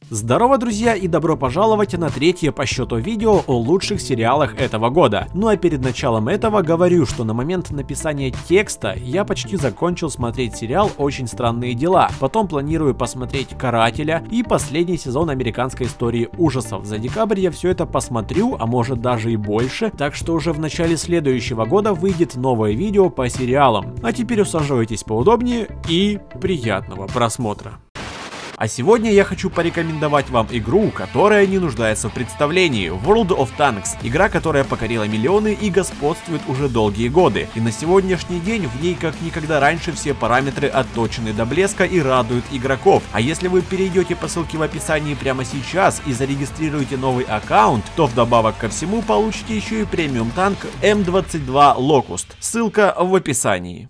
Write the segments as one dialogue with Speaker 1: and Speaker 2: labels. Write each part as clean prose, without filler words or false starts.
Speaker 1: Здорово, друзья, и добро пожаловать на третье по счету видео о лучших сериалах этого года. Ну а перед началом этого говорю, что на момент написания текста я почти закончил смотреть сериал «Очень странные дела». Потом планирую посмотреть «Карателя» и последний сезон американской истории ужасов. За декабрь я все это посмотрю, а может даже и больше, так что уже в начале следующего года выйдет новое видео по сериалам. А теперь усаживайтесь поудобнее и приятного просмотра. А сегодня я хочу порекомендовать вам игру, которая не нуждается в представлении. World of Tanks. Игра, которая покорила миллионы и господствует уже долгие годы. И на сегодняшний день в ней как никогда раньше все параметры отточены до блеска и радуют игроков. А если вы перейдете по ссылке в описании прямо сейчас и зарегистрируете новый аккаунт, то вдобавок ко всему получите еще и премиум танк М22 Locust. Ссылка в описании.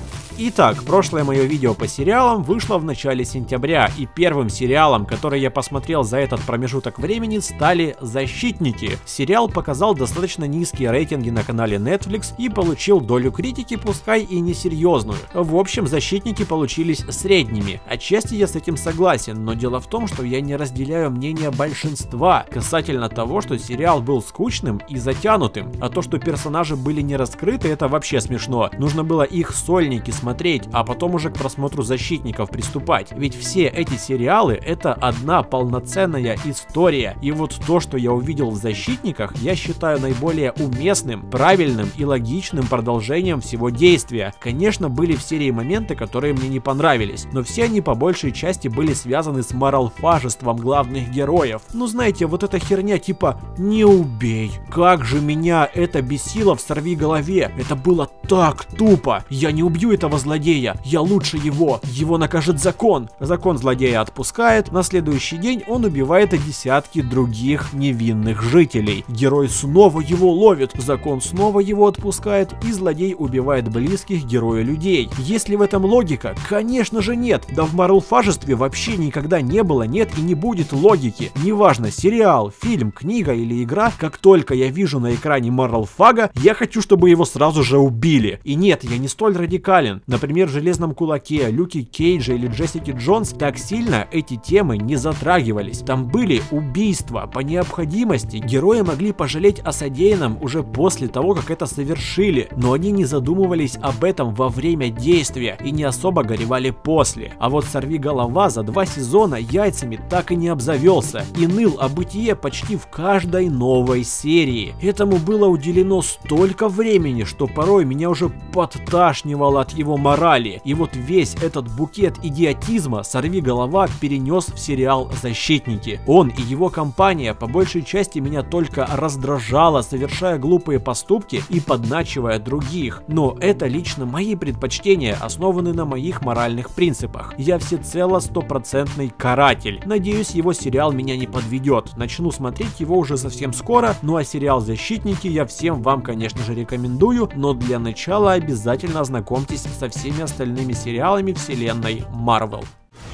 Speaker 1: Итак, прошлое мое видео по сериалам вышло в начале сентября, и первым сериалом, который я посмотрел за этот промежуток времени, стали «Защитники». Сериал показал достаточно низкие рейтинги на канале Netflix и получил долю критики, пускай и несерьезную. В общем, «Защитники» получились средними. Отчасти я с этим согласен, но дело в том, что я не разделяю мнение большинства касательно того, что сериал был скучным и затянутым, а то, что персонажи были не раскрыты, это вообще смешно. Нужно было их сольники смотреть, а потом уже к просмотру «Защитников» приступать. Ведь все эти сериалы — это одна полноценная история. И вот то, что я увидел в «Защитниках», я считаю наиболее уместным, правильным и логичным продолжением всего действия. Конечно, были в серии моменты, которые мне не понравились, но все они по большей части были связаны с моралфажеством главных героев. Ну знаете, вот эта херня типа «не убей». Как же меня это бесило в «Сорвиголове». Это было так тупо. Я не убью этого злодея, я лучше его накажет закон. Закон злодея отпускает, на следующий день он убивает десятки других невинных жителей. Герой снова его ловит, закон снова его отпускает, и злодей убивает близких герою людей. Есть ли в этом логика? Конечно же нет. Да в моралфажестве вообще никогда не было, нет и не будет логики. Неважно, сериал, фильм, книга или игра, как только я вижу на экране моралфага, я хочу, чтобы его сразу же убили. И нет, я не столь радикален. Например, в «Железном кулаке», Люке Кейджа или Джессики Джонс так сильно эти темы не затрагивались. Там были убийства. По необходимости герои могли пожалеть о содеянном уже после того, как это совершили, но они не задумывались об этом во время действия и не особо горевали после. А вот «Сорвиголова» за 2 сезона яйцами так и не обзавелся и ныл о бытие почти в каждой новой серии. Этому было уделено столько времени, что порой меня уже подташнивало от его морали. И вот весь этот букет идиотизма «Сорвиголова» перенес в сериал «Защитники». Он и его компания по большей части меня только раздражало, совершая глупые поступки и подначивая других. Но это лично мои предпочтения, основаны на моих моральных принципах. Я всецело стопроцентный каратель. Надеюсь, его сериал меня не подведет. Начну смотреть его уже совсем скоро. Ну а сериал «Защитники» я всем вам, конечно же, рекомендую, но для начала обязательно ознакомьтесь со всеми остальными сериалами вселенной Marvel.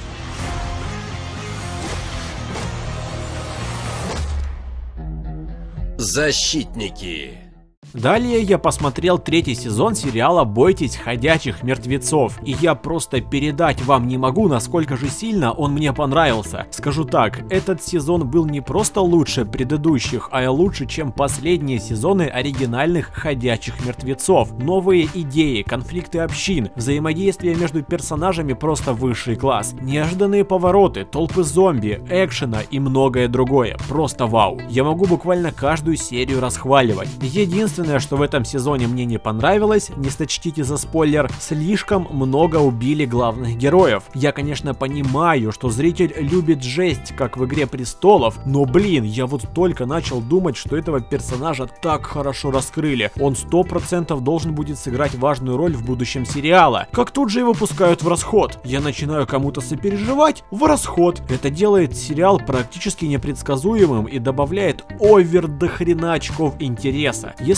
Speaker 2: Защитники.
Speaker 1: Далее я посмотрел 3-й сезон сериала «Бойтесь ходячих мертвецов», и я просто передать вам не могу, насколько же сильно он мне понравился. Скажу так, этот сезон был не просто лучше предыдущих, а и лучше, чем последние сезоны оригинальных «Ходячих мертвецов». Новые идеи, конфликты общин, взаимодействие между персонажами просто высший класс, неожиданные повороты, толпы зомби, экшена и многое другое. Просто вау. Я могу буквально каждую серию расхваливать. Единственное, что в этом сезоне мне не понравилось, не сочтите за спойлер, слишком много убили главных героев. Я, конечно, понимаю, что зритель любит жесть, как в «Игре престолов», но блин, я вот только начал думать, что этого персонажа так хорошо раскрыли. Он 100% должен будет сыграть важную роль в будущем сериала. Как тут же его пускают в расход. Я начинаю кому-то сопереживать в расход. Это делает сериал практически непредсказуемым и добавляет овер до хрена очков интереса. Если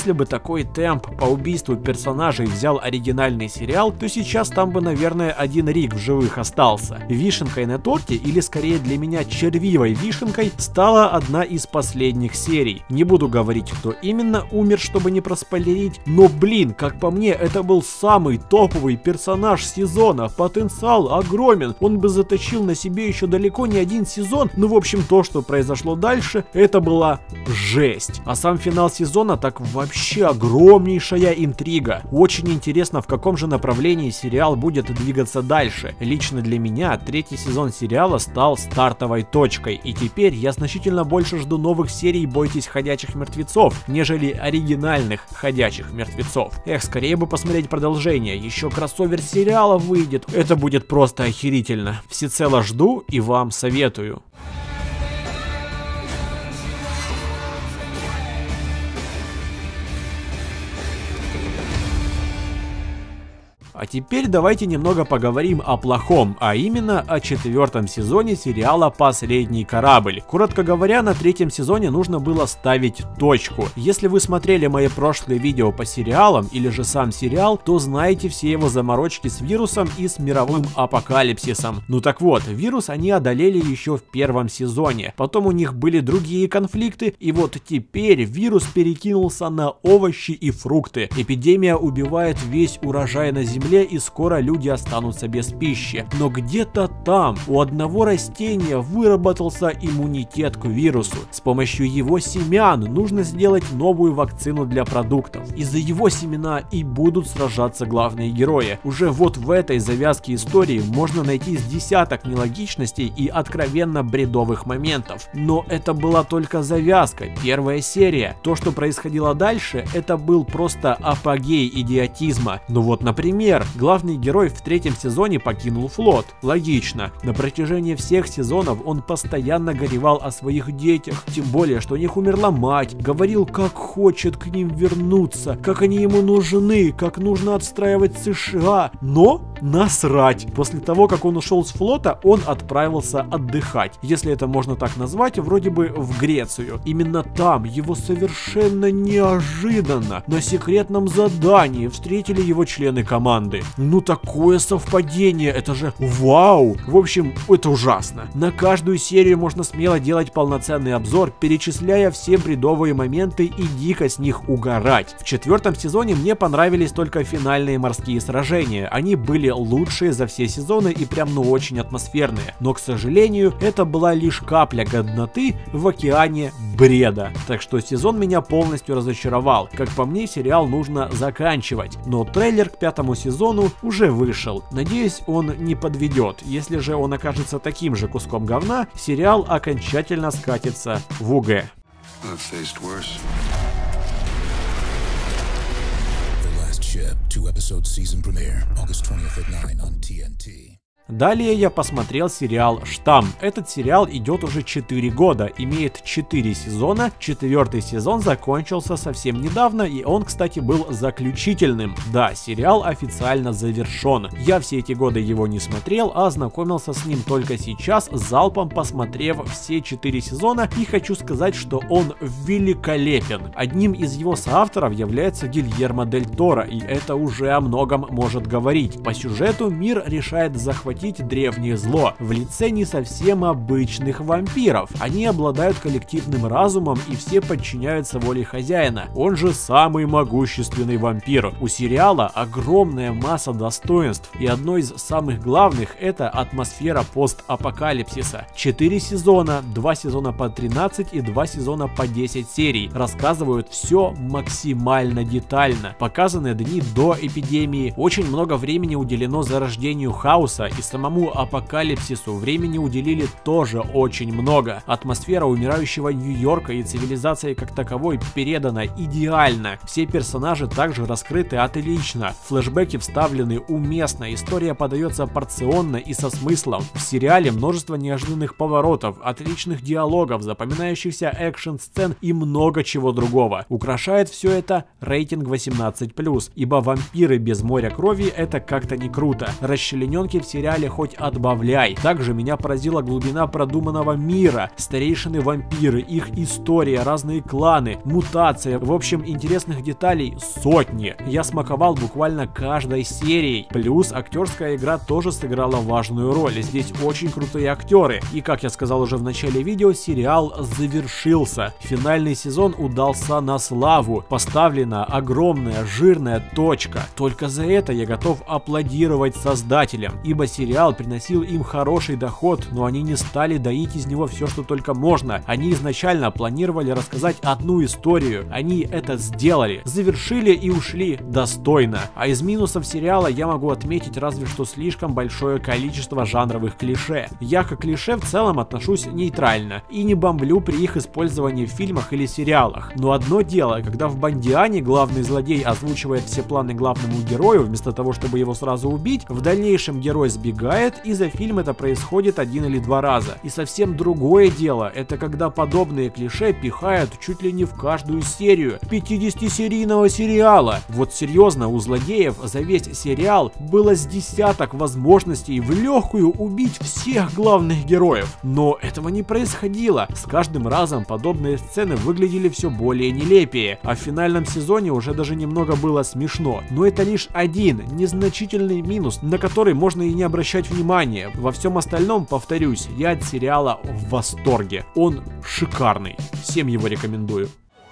Speaker 1: если бы такой темп по убийству персонажей взял оригинальный сериал, то сейчас там бы, наверное, один Рик в живых остался. Вишенкой на торте, или скорее для меня червивой вишенкой, стала одна из последних серий. Не буду говорить, кто именно умер, чтобы не проспойлерить, но блин, как по мне, это был самый топовый персонаж сезона, потенциал огромен, он бы заточил на себе еще далеко не один сезон, ну в общем то, что произошло дальше, это была жесть. А сам финал сезона так вообще огромнейшая интрига. Очень интересно, в каком же направлении сериал будет двигаться дальше. Лично для меня третий сезон сериала стал стартовой точкой, и теперь я значительно больше жду новых серий «Бойтесь ходячих мертвецов», нежели оригинальных ходячих мертвецов. Эх, скорее бы посмотреть продолжение, еще кроссовер сериала выйдет, это будет просто охерительно. Всецело жду и вам советую. А теперь давайте немного поговорим о плохом, а именно о 4-м сезоне сериала «Последний корабль». Коротко говоря, на 3-м сезоне нужно было ставить точку. Если вы смотрели мои прошлые видео по сериалам или же сам сериал, то знаете все его заморочки с вирусом и с мировым апокалипсисом. Ну так вот, вирус они одолели еще в 1-м сезоне, потом у них были другие конфликты, и вот теперь вирус перекинулся на овощи и фрукты. Эпидемия убивает весь урожай на земле, и скоро люди останутся без пищи. Но где-то там у одного растения выработался иммунитет к вирусу. С помощью его семян нужно сделать новую вакцину для продуктов. И за его семена и будут сражаться главные герои. Уже вот в этой завязке истории можно найти с десяток нелогичностей и откровенно бредовых моментов. Но это была только завязка, первая серия. То, что происходило дальше, это был просто апогей идиотизма. Ну вот, например, главный герой в 3-м сезоне покинул флот. Логично. На протяжении всех сезонов он постоянно горевал о своих детях. Тем более, что у них умерла мать. Говорил, как хочет к ним вернуться, как они ему нужны, как нужно отстраивать США. Но насрать. После того, как он ушел с флота, он отправился отдыхать. Если это можно так назвать, вроде бы в Грецию. Именно там его совершенно неожиданно на секретном задании встретили его члены команды. Ну такое совпадение, это же вау! В общем, это ужасно. На каждую серию можно смело делать полноценный обзор, перечисляя все бредовые моменты и дико с них угорать. В 4-м сезоне мне понравились только финальные морские сражения. Они были лучшие за все сезоны и прям ну очень атмосферные. Но, к сожалению, это была лишь капля годноты в океане бреда. Так что сезон меня полностью разочаровал. Как по мне, сериал нужно заканчивать. Но трейлер к 5-му сезону уже вышел. Надеюсь, он не подведет. Если же он окажется таким же куском говна, сериал окончательно скатится в УГ. Далее я посмотрел сериал «Штамм». Этот сериал идет уже 4 года, имеет 4 сезона, 4-й сезон закончился совсем недавно, и он, кстати, был заключительным. Да, сериал официально завершен. Я все эти годы его не смотрел, а ознакомился с ним только сейчас, залпом посмотрев все 4 сезона, и хочу сказать, что он великолепен. Одним из его соавторов является Гильермо Дель Торо, и это уже о многом может говорить. По сюжету мир решает захватить древнее зло в лице не совсем обычных вампиров. Они обладают коллективным разумом и все подчиняются воле хозяина. Он же самый могущественный вампир. У сериала огромная масса достоинств, и одно из самых главных — это атмосфера постапокалипсиса. 4 сезона, 2 сезона по 13 и 2 сезона по 10 серий рассказывают все максимально детально. Показаны дни до эпидемии, очень много времени уделено зарождению хаоса, и самому апокалипсису времени уделили тоже очень много. Атмосфера умирающего Нью-Йорка и цивилизации как таковой передана идеально. Все персонажи также раскрыты отлично. Флэшбэки вставлены уместно, история подается порционно и со смыслом. В сериале множество неожиданных поворотов, отличных диалогов, запоминающихся экшн-сцен и много чего другого. Украшает все это рейтинг 18+, ибо вампиры без моря крови — это как-то не круто. Расчлененки в сериале сериале хоть отбавляй. Также меня поразила глубина продуманного мира, старейшины-вампиры, их история, разные кланы, мутация, в общем, интересных деталей сотни. Я смаковал буквально каждой серией. Плюс актерская игра тоже сыграла важную роль. Здесь очень крутые актеры. И, как я сказал уже в начале видео, сериал завершился. Финальный сезон удался на славу. Поставлена огромная жирная точка. Только за это я готов аплодировать создателям, ибо сериал приносил им хороший доход, но они не стали доить из него все, что только можно. Они изначально планировали рассказать одну историю. Они это сделали, завершили и ушли достойно. А из минусов сериала я могу отметить разве что слишком большое количество жанровых клише. Я к клише в целом отношусь нейтрально и не бомблю при их использовании в фильмах или сериалах. Но одно дело, когда в Бондиане главный злодей озвучивает все планы главному герою, вместо того, чтобы его сразу убить, в дальнейшем герой сбегает, и за фильм это происходит 1 или 2 раза. И совсем другое дело, это когда подобные клише пихают чуть ли не в каждую серию 50-серийного сериала. Вот серьезно, у злодеев за весь сериал было с десяток возможностей в легкую убить всех главных героев. Но этого не происходило. С каждым разом подобные сцены выглядели все более нелепее, а в финальном сезоне уже даже немного было смешно. Но это лишь один незначительный минус, на который можно и не обращать внимания. Во всем остальном, повторюсь, я от сериала в восторге. Он шикарный. Всем его рекомендую.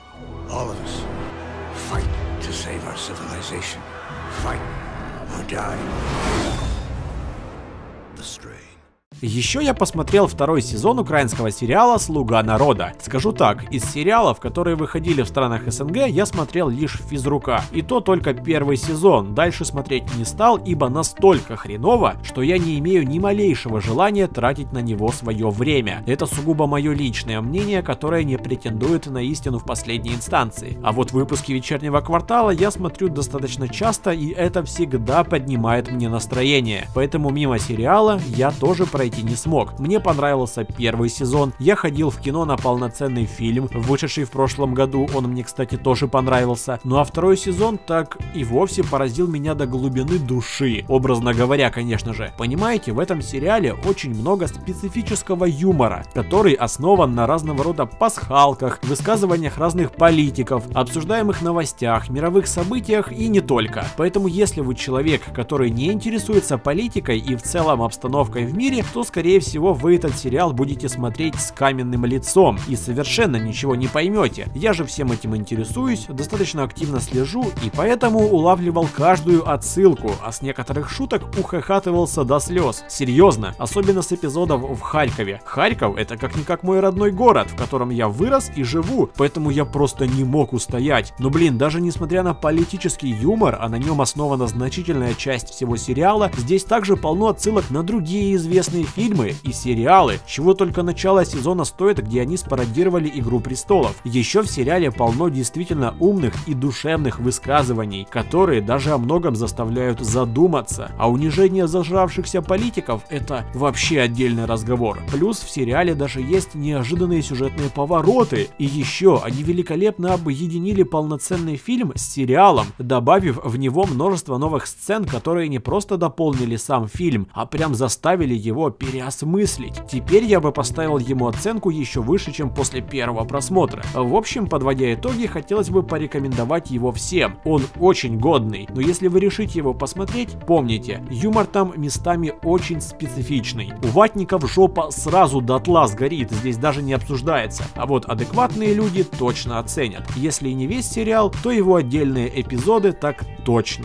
Speaker 1: Еще я посмотрел второй сезон украинского сериала «Слуга народа». Скажу так, из сериалов, которые выходили в странах СНГ, я смотрел лишь «Физрука». И то только первый сезон, дальше смотреть не стал, ибо настолько хреново, что я не имею ни малейшего желания тратить на него свое время. Это сугубо мое личное мнение, которое не претендует на истину в последней инстанции. А вот выпуски «Вечернего квартала» я смотрю достаточно часто, и это всегда поднимает мне настроение. Поэтому мимо сериала я тоже пройти не смог. Мне понравился первый сезон, я ходил в кино на полноценный фильм, вышедший в прошлом году, он мне, кстати, тоже понравился. Ну а второй сезон так и вовсе поразил меня до глубины души, образно говоря, конечно же. Понимаете, в этом сериале очень много специфического юмора, который основан на разного рода пасхалках, высказываниях разных политиков, обсуждаемых новостях, мировых событиях и не только. Поэтому если вы человек, который не интересуется политикой и в целом обстановкой в мире, то скорее всего вы этот сериал будете смотреть с каменным лицом и совершенно ничего не поймете. Я же всем этим интересуюсь, достаточно активно слежу и поэтому улавливал каждую отсылку, а с некоторых шуток ухахатывался до слез. Серьезно, особенно с эпизодов в Харькове. Харьков — это как-никак мой родной город, в котором я вырос и живу, поэтому я просто не мог устоять. Но блин, даже несмотря на политический юмор, а на нем основана значительная часть всего сериала, здесь также полно отсылок на другие известные фильмы и сериалы, чего только начало сезона стоит, где они спародировали «Игру престолов». Еще в сериале полно действительно умных и душевных высказываний, которые даже о многом заставляют задуматься, а унижение зажравшихся политиков — это вообще отдельный разговор. Плюс в сериале даже есть неожиданные сюжетные повороты, и еще они великолепно объединили полноценный фильм с сериалом, добавив в него множество новых сцен, которые не просто дополнили сам фильм, а прям заставили его переосмыслить. Теперь я бы поставил ему оценку еще выше, чем после первого просмотра. В общем, подводя итоги, хотелось бы порекомендовать его всем. Он очень годный, но если вы решите его посмотреть, помните, юмор там местами очень специфичный. У ватников жопа сразу дотла сгорит, здесь даже не обсуждается. А вот адекватные люди точно оценят. Если и не весь сериал, то его отдельные эпизоды так точно.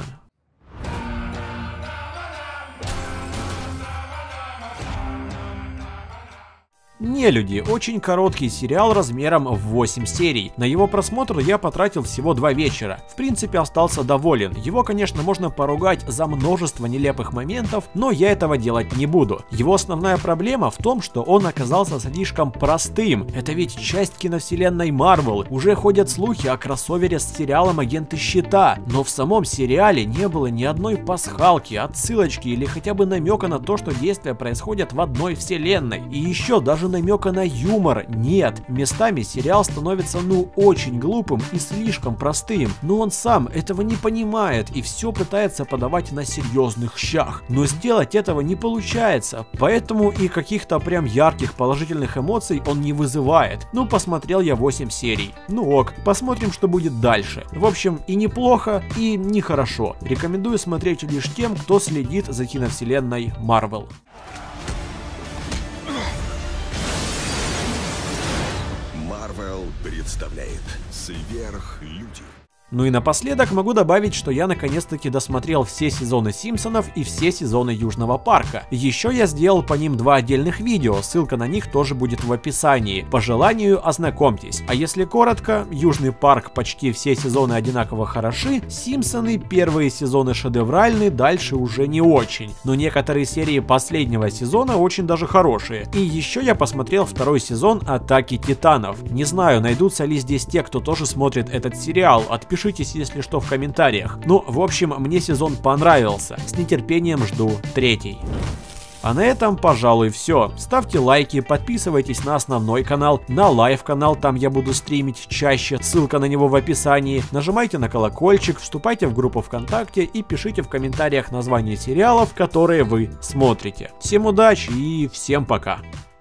Speaker 1: «Нелюди» — очень короткий сериал размером в 8 серий. На его просмотр я потратил всего 2 вечера. В принципе, остался доволен. Его, конечно, можно поругать за множество нелепых моментов, но я этого делать не буду. Его основная проблема в том, что он оказался слишком простым. Это ведь часть киновселенной Marvel. Уже ходят слухи о кроссовере с сериалом «Агенты Щита». Но в самом сериале не было ни одной пасхалки, отсылочки или хотя бы намека на то, что действия происходят в одной вселенной. И еще даже намека на юмор нет. Местами сериал становится очень глупым и слишком простым, но он сам этого не понимает и все пытается подавать на серьезных щах. Но сделать этого не получается, поэтому и каких-то прям ярких положительных эмоций он не вызывает. Посмотрел я 8 серий. Ок, посмотрим, что будет дальше. В общем, и неплохо, и нехорошо. Рекомендую смотреть лишь тем, кто следит за киновселенной Marvel.
Speaker 3: Marvel представляет Сверхлюди.
Speaker 1: И напоследок могу добавить, что я наконец-таки досмотрел все сезоны Симпсонов и все сезоны Южного парка. Еще я сделал по ним 2 отдельных видео, ссылка на них тоже будет в описании. По желанию ознакомьтесь. А если коротко, Южный парк почти все сезоны одинаково хороши, Симпсоны первые сезоны шедевральны, дальше уже не очень. Но некоторые серии последнего сезона очень даже хорошие. И еще я посмотрел 2-й сезон Атаки Титанов. Не знаю, найдутся ли здесь те, кто тоже смотрит этот сериал, отпишитесь, если что, в комментариях. В общем, мне сезон понравился. С нетерпением жду 3-й. А на этом, пожалуй, все. Ставьте лайки, подписывайтесь на основной канал, на лайв-канал, там я буду стримить чаще, ссылка на него в описании. Нажимайте на колокольчик, вступайте в группу ВКонтакте и пишите в комментариях названия сериалов, которые вы смотрите. Всем удачи и всем пока!